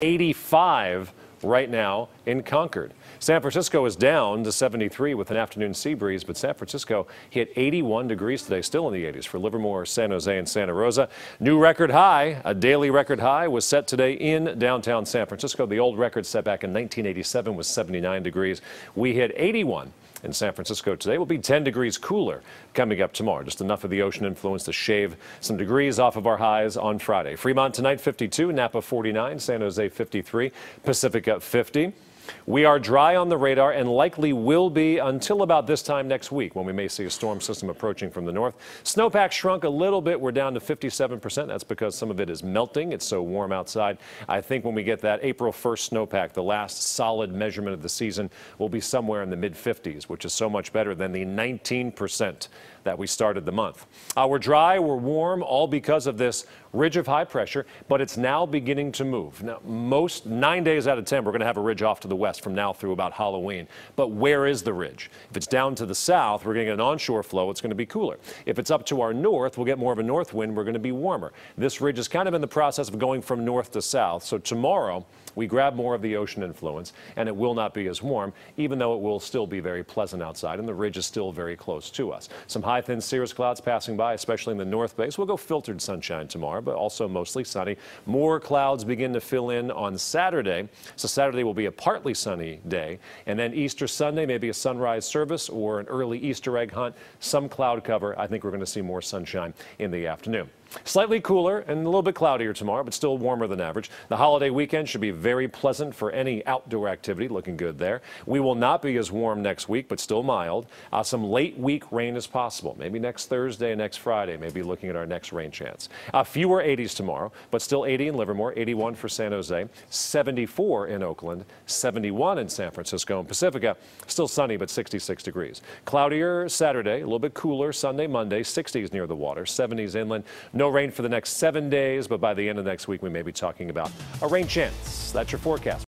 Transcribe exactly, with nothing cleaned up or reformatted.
eighty-five right now in Concord. San Francisco is down to seventy-three with an afternoon sea breeze, but San Francisco hit eighty-one degrees today, still in the eighties for Livermore, San Jose, and Santa Rosa. New record high, a daily record high, was set today in downtown San Francisco. The old record set back in nineteen eighty-seven was seventy-nine degrees. We hit eighty-one in San Francisco today. Will be ten degrees cooler coming up tomorrow. Just enough of the ocean influence to shave some degrees off of our highs on Friday. Fremont tonight fifty-two, Napa forty-nine, San Jose fifty-three, Pacifica fifty. We are dry on the radar and likely will be until about this time next week when we may see a storm system approaching from the north. Snowpack shrunk a little bit. We're down to fifty-seven percent. That's because some of it is melting. It's so warm outside. I think when we get that April first snowpack, the last solid measurement of the season will be somewhere in the mid fifties, which is so much better than the nineteen percent that we started the month. Uh, we're dry, we're warm, all because of this ridge of high pressure, but it's now beginning to move. Now, most nine days out of ten, we're going to have a ridge off to the west from now through about Halloween. But where is the ridge? If it's down to the south, we're going to get an onshore flow. It's going to be cooler. If it's up to our north, we'll get more of a north wind. We're going to be warmer. This ridge is kind of in the process of going from north to south. So tomorrow, we grab more of the ocean influence, and it will not be as warm, even though it will still be very pleasant outside, and the ridge is still very close to us. Some high, thin cirrus clouds passing by, especially in the north base. We'll go filtered sunshine tomorrow, but also mostly sunny. More clouds begin to fill in on Saturday, so Saturday will be a partly sunny day, and then Easter Sunday, maybe a sunrise service or an early Easter egg hunt. Some cloud cover. I think we're going to see more sunshine in the afternoon. Slightly cooler and a little bit cloudier tomorrow, but still warmer than average. The holiday weekend should be very pleasant for any outdoor activity. Looking good there. We will not be as warm next week, but still mild. Uh, some late week rain is possible. Maybe next Thursday, next Friday, maybe looking at our next rain chance. Uh, fewer eighties tomorrow, but still eighty in Livermore, eighty-one for San Jose, seventy-four in Oakland, seventy-one in San Francisco and Pacifica. Still sunny, but sixty-six degrees. Cloudier Saturday, a little bit cooler Sunday, Monday, sixties near the water, seventies inland. No rain for the next seven days, but by the end of next week, we may be talking about a rain chance. That's your forecast.